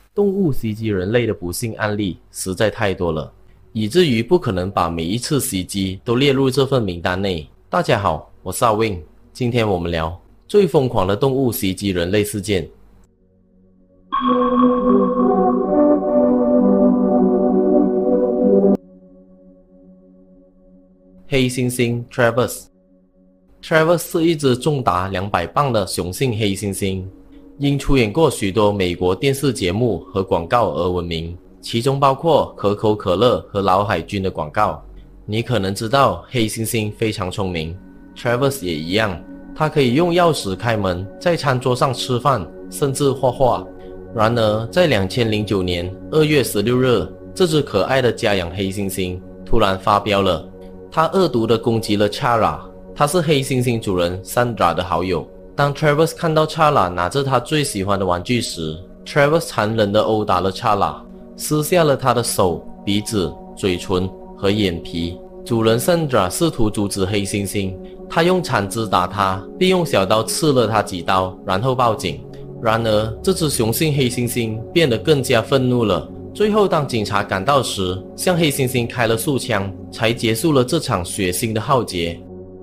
动物袭击人类的不幸案例实在太多了，以至于不可能把每一次袭击都列入这份名单内。大家好，我是阿 Wing， 今天我们聊最疯狂的动物袭击人类事件。黑猩猩 Travis 是一只重达200磅的雄性黑猩猩，因出演过许多美国电视节目和广告而闻名，其中包括可口可乐和老海军的广告。你可能知道黑猩猩非常聪明， Travis 也一样，他可以用钥匙开门，在餐桌上吃饭，甚至画画。然而在2009年2月16日，这只可爱的家养黑猩猩突然发飙了，他恶毒地攻击了 Chara， 他是黑猩猩主人 Sandra 的好友。当 Travis 看到 Chara 拿着他最喜欢的玩具时， Travis 残忍地殴打了 Chara， 撕下了他的手、鼻子、嘴唇和眼皮。主人 Sandra 试图阻止黑猩猩，他用铲子打他，并用小刀刺了他几刀，然后报警。然而这只雄性黑猩猩变得更加愤怒了，最后当警察赶到时，向黑猩猩开了数枪，才结束了这场血腥的浩劫。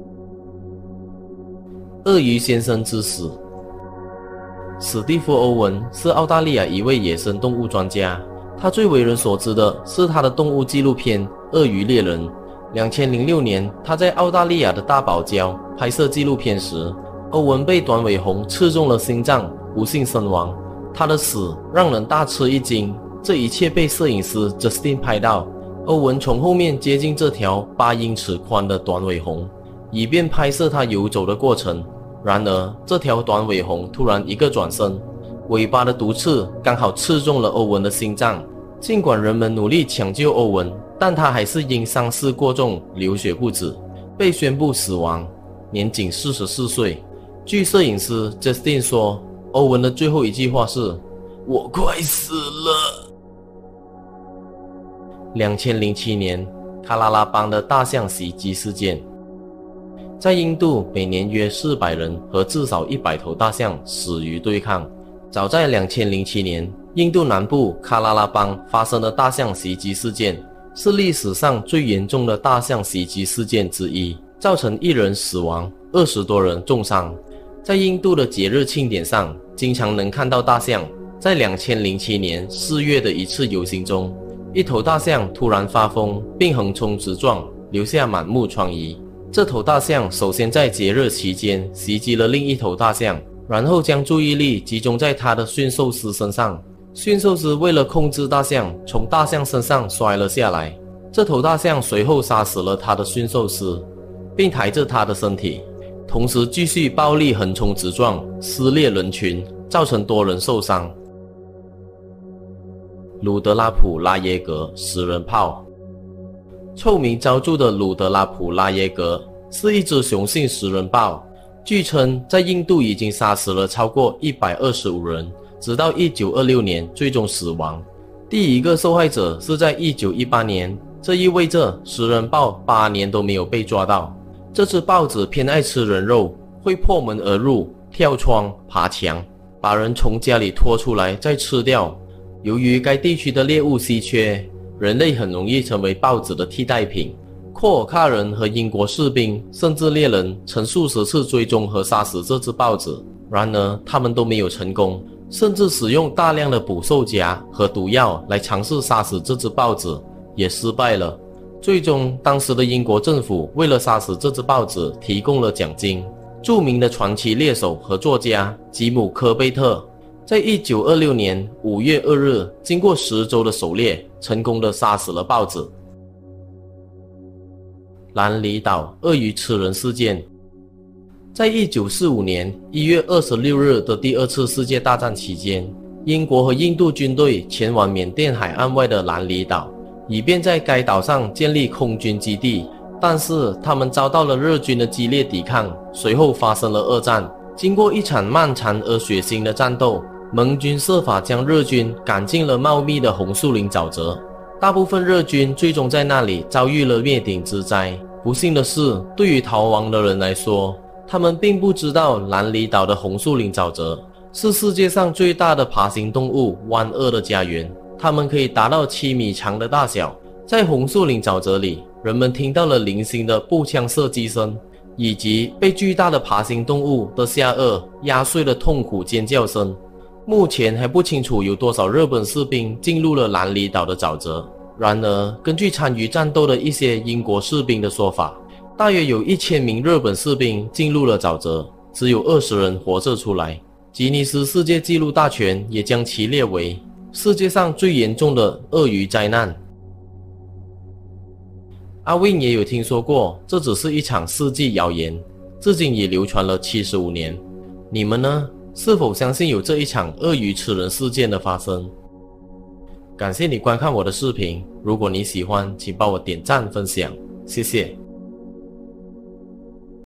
鳄鱼先生之死。史蒂夫·欧文是澳大利亚一位野生动物专家，他最为人所知的是他的动物纪录片《鳄鱼猎人》。2006年，他在澳大利亚的大堡礁拍摄纪录片时，欧文被短尾熊刺中了心脏，不幸身亡。他的死让人大吃一惊，这一切被摄影师 Justin 拍到。欧文从后面接近这条8英尺宽的短尾熊，以便拍摄它游走的过程。然而这条短尾熊突然一个转身，尾巴的毒刺刚好刺中了欧文的心脏。尽管人们努力抢救欧文，但他还是因伤势过重流血不止，被宣布死亡，年仅44岁。据摄影师 Justin 说，欧文的最后一句话是：我快死了。2007年，卡拉拉邦的大象袭击事件。在印度，每年约400人和至少100头大象死于对抗。早在2007年，印度南部卡拉拉邦发生的大象袭击事件，是历史上最严重的大象袭击事件之一，造成1人死亡，20多人重伤。在印度的节日庆典上，经常能看到大象。在2007年4月的一次游行中，一头大象突然发疯，并横冲直撞，留下满目疮痍。这头大象首先在节日期间袭击了另一头大象，然后将注意力集中在他的驯兽师身上。驯兽师为了控制大象，从大象身上摔了下来。这头大象随后杀死了他的驯兽师，并抬着他的身体，同时继续暴力横冲直撞，撕裂人群，造成多人受伤。鲁德拉普拉耶格食人炮。臭名昭著的鲁德拉普拉耶格是一只雄性食人豹，据称在印度已经杀死了超过125人，直到1926年最终死亡。第一个受害者是在1918年，这意味着食人豹8年都没有被抓到。这只豹子偏爱吃人肉，会破门而入，跳窗、爬墙，把人从家里拖出来再吃掉。由于该地区的猎物稀缺，人类很容易成为豹子的替代品。库尔喀人和英国士兵甚至猎人曾数十次追踪和杀死这只豹子，然而他们都没有成功，甚至使用大量的捕兽夹和毒药来尝试杀死这只豹子，也失败了。最终，当时的英国政府为了杀死这只豹子提供了奖金。著名的传奇猎手和作家吉姆·科贝特在1926年5月2日经过10周的狩猎，成功地杀死了豹子。兰里岛鳄鱼吃人事件。在1945年1月26日的第2次世界大战期间，英国和印度军队前往缅甸海岸外的兰里岛，以便在该岛上建立空军基地，但是他们遭到了日军的激烈抵抗，随后发生了二战。经过一场漫长而血腥的战斗，盟军设法将日军赶进了茂密的红树林沼泽，大部分日军最终在那里遭遇了灭顶之灾。不幸的是，对于逃亡的人来说，他们并不知道兰里岛的红树林沼泽是世界上最大的爬行动物湾鳄的家园，它们可以达到7米长的大小。在红树林沼泽里，人们听到了零星的步枪射击声，以及被巨大的爬行动物的下颚压碎的痛苦尖叫声。目前还不清楚有多少日本士兵进入了兰里岛的沼泽。然而，根据参与战斗的一些英国士兵的说法，大约有1000名日本士兵进入了沼泽，只有20人活着出来。吉尼斯世界纪录大全也将其列为世界上最严重的鳄鱼灾难。阿 Win 也有听说过，这只是一场世纪谣言，至今也流传了75年。你们呢？是否相信有这一场鳄鱼吃人事件的发生？感谢你观看我的视频，如果你喜欢，请帮我点赞分享，谢谢。